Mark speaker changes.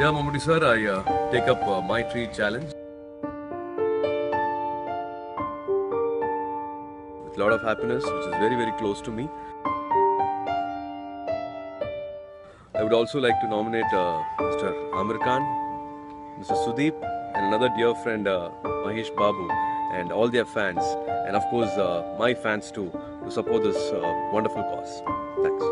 Speaker 1: Yeah, Mamudi sir, I take up my tree challenge with a lot of happiness, which is very, very close to me. I would also like to nominate Mr. Aamir Khan, Mr. Sudheep, and another dear friend, Mahesh Babu, and all their fans, and of course, my fans too, to support this wonderful cause. Thanks.